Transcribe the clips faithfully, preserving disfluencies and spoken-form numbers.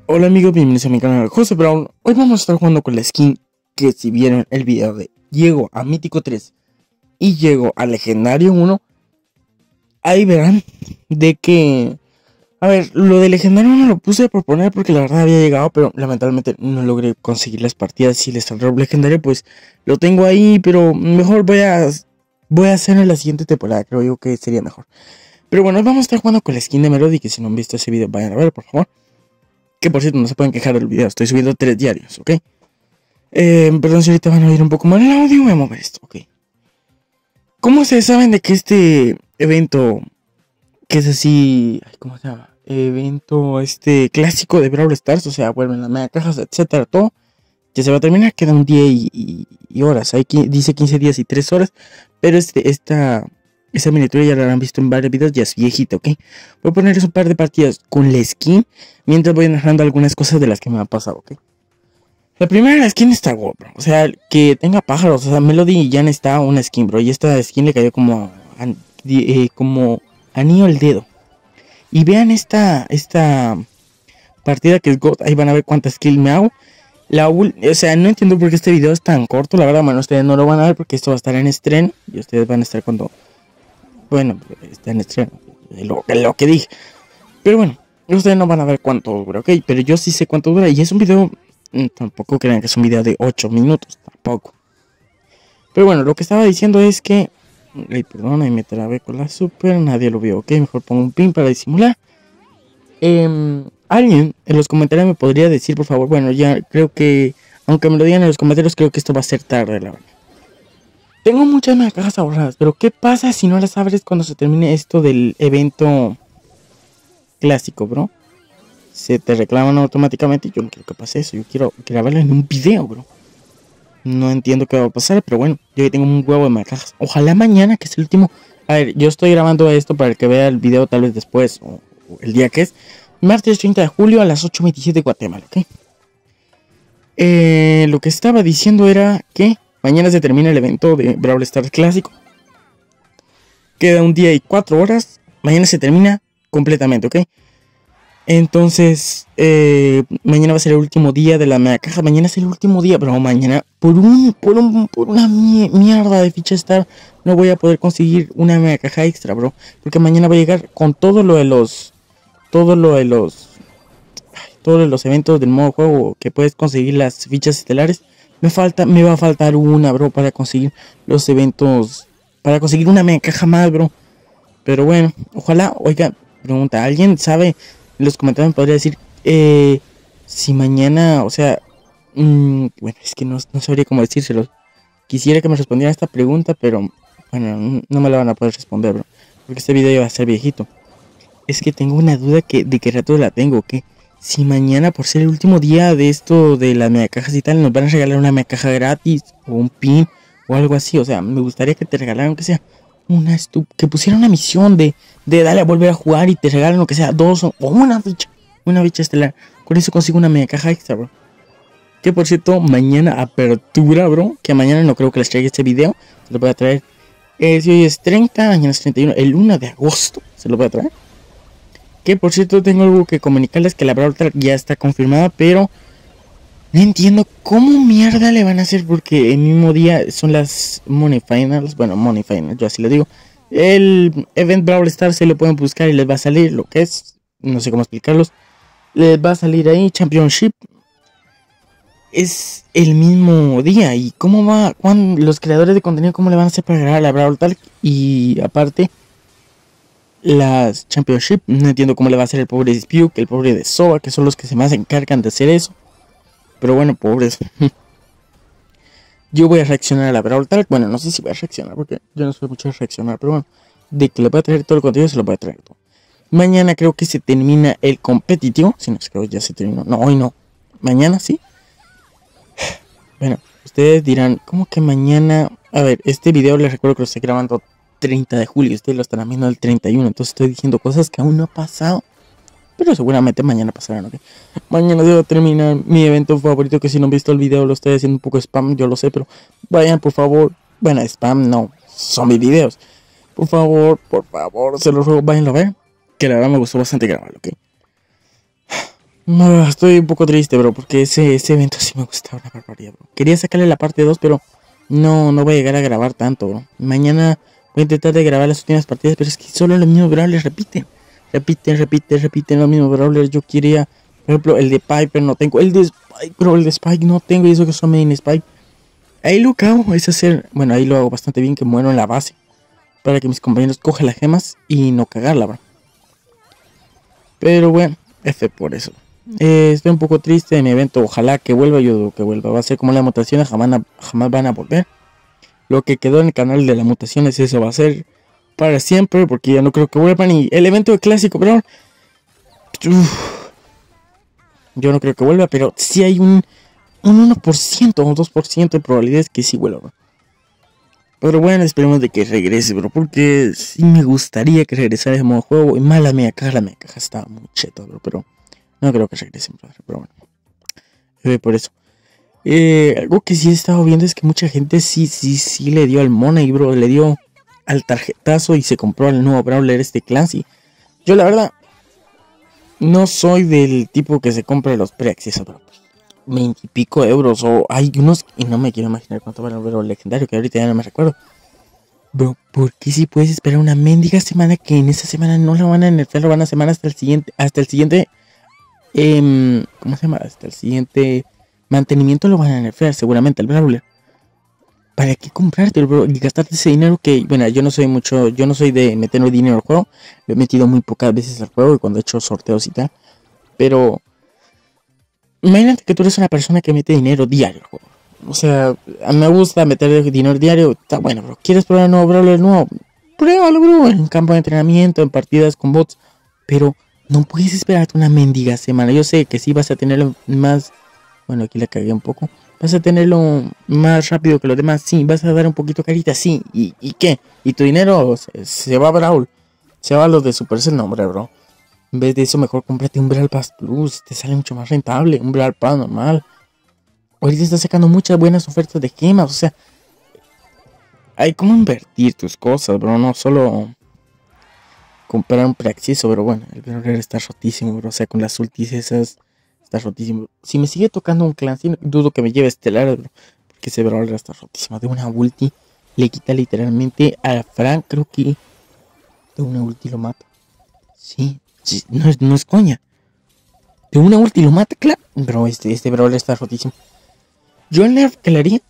Hola amigos, bienvenidos a mi canal José Brown. Hoy vamos a estar jugando con la skin que si vieron el video de llego a Mítico tres y llego a Legendario uno, ahí verán de que... A ver, lo de Legendario uno lo puse a proponer porque la verdad había llegado, pero lamentablemente no logré conseguir las partidas. Si les saldrá Legendario, pues lo tengo ahí, pero mejor voy a, voy a hacer en la siguiente temporada, creo yo que sería mejor. Pero bueno, hoy vamos a estar jugando con la skin de Melody, que si no han visto ese video vayan a ver, por favor. Que por cierto, no se pueden quejar del video, estoy subiendo tres diarios, ¿ok? Eh, perdón si ahorita van a oír un poco mal el audio, voy a mover esto, ¿ok? ¿Cómo se saben de que este evento, que es así, ¿cómo se llama? Evento este clásico de Brawl Stars, o sea, vuelven las mega cajas, etcétera, todo, ya se va a terminar, queda un día y, y, y horas, ahí dice quince días y tres horas, pero este, esta... Esa miniatura ya la habrán visto en varios videos, ya es viejita, ¿ok? Voy a ponerles un par de partidas con la skin, mientras voy narrando algunas cosas de las que me han pasado, ¿ok? La primera, la skin está guapa, bro. O sea, que tenga pájaros, o sea, Melody ya no está una skin, bro. Y esta skin le cayó como, an, eh, como anillo al dedo. Y vean esta, esta partida que es God, ahí van a ver cuántas kills me hago. La o sea, no entiendo por qué este video es tan corto, la verdad, bueno, ustedes no lo van a ver porque esto va a estar en estreno. Y ustedes van a estar cuando... Bueno, está en estreno, lo, lo que dije. Pero bueno, ustedes no van a ver cuánto dura, ok. Pero yo sí sé cuánto dura. Y es un video, tampoco crean que es un video de ocho minutos, tampoco. Pero bueno, lo que estaba diciendo es que... Ay, perdón, ahí me trabé con la super, nadie lo vio, ok. Mejor pongo un pin para disimular. Eh, Alguien en los comentarios me podría decir, por favor. Bueno, ya creo que... Aunque me lo digan en los comentarios, creo que esto va a ser tarde, la verdad. Tengo muchas mega cajas ahorradas, pero ¿qué pasa si no las abres cuando se termine esto del evento clásico, bro? Se te reclaman automáticamente y yo no quiero que pase eso. Yo quiero grabarlo en un video, bro. No entiendo qué va a pasar, pero bueno, yo ya tengo un huevo de mega cajas. Ojalá mañana, que es el último... A ver, yo estoy grabando esto para el que vea el video tal vez después, o, o el día que es. Martes treinta de julio a las ocho veintisiete de Guatemala, ¿ok? Eh, lo que estaba diciendo era que... Mañana se termina el evento de Brawl Stars clásico. Queda un día y cuatro horas. Mañana se termina completamente, ¿ok? Entonces, eh, mañana va a ser el último día de la mega caja. Mañana es el último día, pero mañana por un, por un, por una mierda de ficha Star no voy a poder conseguir una mega caja extra, bro. Porque mañana va a llegar con todo lo de los, todo lo de los, todos los eventos del modo juego que puedes conseguir las fichas estelares. Me falta, me va a faltar una, bro, para conseguir los eventos. Para conseguir una mega caja más, bro. Pero bueno, ojalá, oiga, pregunta, ¿alguien sabe? En los comentarios me podría decir, eh, si mañana, o sea, mmm, bueno, es que no, no sabría cómo decírselo. Quisiera que me respondieran esta pregunta, pero bueno, no me la van a poder responder, bro. Porque este video ya va a ser viejito. Es que tengo una duda que de qué rato la tengo, que... Si mañana, por ser el último día de esto de las mega cajas y tal, nos van a regalar una mega caja gratis o un pin o algo así. O sea, me gustaría que te regalaran, que sea una estup que pusieran una misión de, de darle a volver a jugar y te regalen lo que sea dos o, o una ficha, una ficha estelar. Con eso consigo una mega caja extra, bro. Que por cierto, mañana apertura, bro. Que mañana no creo que les traiga este video. Se lo voy a traer. Eh, si hoy es treinta, mañana es treinta y uno. El uno de agosto se lo voy a traer. Que por cierto tengo algo que comunicarles, que la Brawl Talk ya está confirmada, pero no entiendo cómo mierda le van a hacer, porque el mismo día son las Money Finals, bueno, Money Finals, yo así lo digo. El Event Brawl Stars se lo pueden buscar y les va a salir lo que es, no sé cómo explicarlos, les va a salir ahí Championship. Es el mismo día, y cómo va, cuando los creadores de contenido, cómo le van a hacer para grabar la Brawl Talk, y aparte... Las Championship, no entiendo cómo le va a hacer el pobre Dispuke, el pobre de Soba, que son los que se más encargan de hacer eso. Pero bueno, pobres. Yo voy a reaccionar a la Brawl Talk. Bueno, no sé si voy a reaccionar, porque yo no soy mucho de reaccionar, pero bueno, de que le voy a traer todo el contenido, se lo voy a traer todo. Mañana creo que se termina el competitivo. Si no, es que hoy ya se terminó. No, hoy no. Mañana sí. Bueno, ustedes dirán, ¿cómo que mañana? A ver, este video les recuerdo que lo estoy grabando treinta de julio, ustedes lo estarán viendo el treinta y uno, entonces estoy diciendo cosas que aún no ha pasado, pero seguramente mañana pasarán, ¿ok? Mañana se va a terminar mi evento favorito, que si no han visto el video lo estoy haciendo un poco spam, yo lo sé, pero vayan por favor, bueno, spam no, son mis videos, por favor, por favor, se los ruego, vayan a ver, que la verdad me gustó bastante grabarlo, ¿ok? No, estoy un poco triste, bro, porque ese, ese evento sí me gustaba una barbaridad, bro. Quería sacarle la parte dos, pero no, no voy a llegar a grabar tanto, bro. Mañana voy a intentar de grabar las últimas partidas, pero es que solo los mismos brawlers repiten. Repiten, repiten, repiten los mismos brawlers. Yo quería, por ejemplo, el de Piper no tengo. El de Spike, bro, el de Spike no tengo. Y eso que son main Spike. Ahí lo que hago es hacer, bueno, ahí lo hago bastante bien, que muero en la base. Para que mis compañeros cojan las gemas y no cagarla, bro. Pero bueno, F por eso. Eh, estoy un poco triste de mi evento. Ojalá que vuelva, yo digo que vuelva. Va a ser como las mutaciones, jamás, jamás van a volver. Lo que quedó en el canal de las mutaciones, eso va a ser para siempre, porque ya no creo que vuelvan. Y el evento de clásico, bro, uf, yo no creo que vuelva, pero sí hay un, un uno por ciento o dos por ciento de probabilidades que sí vuelva, bro. Pero bueno, esperemos de que regrese, bro, porque sí me gustaría que regresara ese modo juego. Y mala mía caja, la mía caja estaba muy cheta, bro, pero no creo que regresen, bro, pero bueno. Eh, por eso. Eh, algo que sí he estado viendo es que mucha gente sí, sí, sí le dio al money, bro, le dio al tarjetazo y se compró el nuevo brawler este Clancy. Yo la verdad no soy del tipo que se compra los pre-accesos, bro. veinte y pico euros o hay unos y no me quiero imaginar cuánto vale el brawler legendario, que ahorita ya no me recuerdo. Bro, ¿por qué si puedes esperar una mendiga semana que en esa semana no lo van a nerfear, lo van a semana hasta el siguiente, hasta el siguiente, eh, ¿cómo se llama? Hasta el siguiente mantenimiento lo van a nerfear seguramente el brawler. ¿Para qué comprarte, bro? Y gastarte ese dinero que, bueno, yo no soy mucho, yo no soy de meterme dinero al juego. Lo he metido muy pocas veces al juego y cuando he hecho sorteos y tal. Pero imagínate que tú eres una persona que mete dinero diario al juego. O sea, a mí me gusta meter dinero diario. Está bueno, bro. ¿Quieres probar un nuevo brawler nuevo? Pruébalo, bro. En campo de entrenamiento, en partidas con bots. Pero no puedes esperarte una mendiga semana. Yo sé que sí vas a tenerlo más. Bueno, aquí la cagué un poco. Vas a tenerlo más rápido que los demás. Sí, vas a dar un poquito carita. Sí. ¿Y, y qué? ¿Y tu dinero se, se va a Brawl? Se va a los de Supercell. No, hombre, bro. En vez de eso, mejor cómprate un Brawl Pass Plus. Te sale mucho más rentable. Un Brawl Pass normal. Ahorita está sacando muchas buenas ofertas de gemas. O sea, hay como invertir tus cosas, bro. No solo comprar un preacceso, pero bueno, el Brawler está rotísimo, bro. O sea, con las ultis esas, está rotísimo. Si me sigue tocando un Clancy, dudo que me lleve Estelar, bro. Porque ese Brawler está rotísimo. De una ulti le quita literalmente a Frank, creo que de una ulti lo mata. Sí, sí no, es, no es coña. De una ulti lo mata, claro. Bro, este, este Brawler está rotísimo. Yo el nerf que le haría.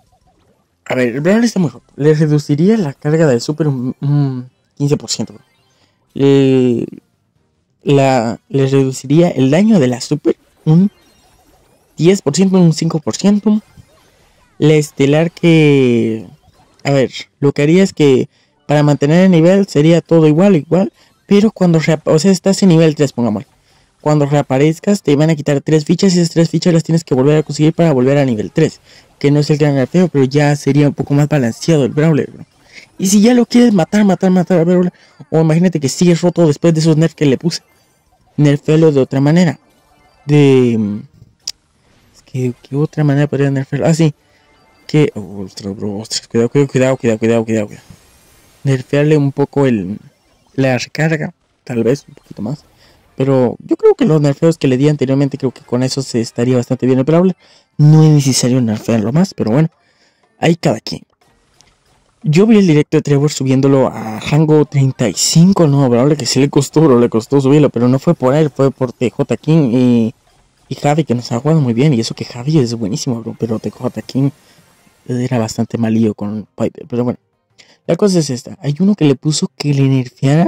A ver, el Brawler está muy roto. Le reduciría la carga del super un, un quince por ciento. Bro. Le, la, le reduciría el daño de la super un diez por ciento, un cinco por ciento. La estelar que... A ver, lo que haría es que para mantener el nivel sería todo igual, igual. Pero cuando... O sea, estás en nivel tres, pongamos. Cuando reaparezcas te van a quitar tres fichas y esas tres fichas las tienes que volver a conseguir para volver a nivel tres. Que no es el gran nerfeo, pero ya sería un poco más balanceado el Brawler, bro. Y si ya lo quieres matar, matar, matar al Brawler, o imagínate que sigues roto después de esos nerfs que le puse, nerfealo de otra manera. De... Es que, ¿qué otra manera podría nerfearlo? Ah, sí. Que... Oh, ostras, bro, ostras, cuidado, cuidado, cuidado, cuidado, cuidado, cuidado, cuidado. Nerfearle un poco el... la recarga, tal vez, un poquito más. Pero yo creo que los nerfeos que le di anteriormente, creo que con eso se estaría bastante bien el Brawler. No es necesario nerfearlo más, pero bueno, ahí cada quien. Yo vi el directo de Trevor subiéndolo a Hango treinta y cinco, no, Brawler, que sí le costó, bro, le costó subirlo, pero no fue por él, fue por T J King y, y Javi, que nos ha jugado muy bien, y eso que Javi es buenísimo, bro, pero T J King era bastante malillo con Piper, pero bueno. La cosa es esta, hay uno que le puso que le nerfeara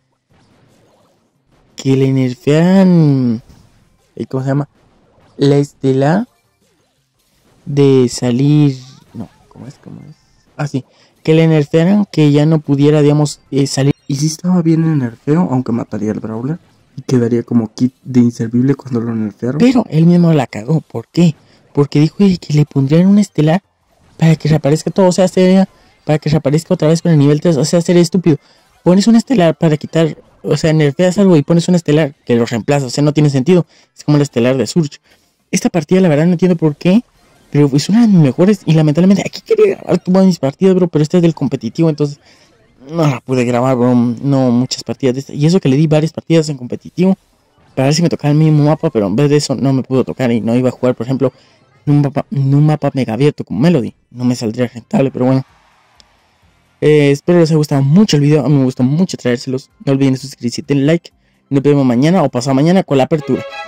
que le nerfearan, ¿cómo se llama? La estelar de salir, no, ¿cómo es? ¿Cómo es? Ah, sí, que le nerfearan que ya no pudiera, digamos, eh, salir. Y si estaba bien el nerfeo, aunque mataría al Brawler y quedaría como kit de inservible cuando lo nerfearon. Pero él mismo la cagó, ¿por qué? Porque dijo que le pondrían un estelar para que reaparezca todo, o sea, sería para que reaparezca otra vez con el nivel tres, o sea, sería estúpido. Pones un estelar para quitar... O sea, nerfeas algo y pones un estelar que lo reemplaza. O sea, no tiene sentido. Es como el estelar de Surge. Esta partida, la verdad, no entiendo por qué. Pero es una de mis mejores. Y lamentablemente, aquí quería grabar todas mis partidas, bro. Pero esta es del competitivo. Entonces, no la pude grabar, bro. No, muchas partidas de esta. Y eso que le di varias partidas en competitivo. para ver si me tocaba el mismo mapa, pero en vez de eso no me pudo tocar y no iba a jugar, por ejemplo, en un mapa, en un mapa mega abierto con Melody. No me saldría rentable, pero bueno. Eh, espero les haya gustado mucho el video. A mí me gustó mucho traérselos. No olviden suscribirse y darle like. Nos vemos mañana o pasado mañana con la apertura.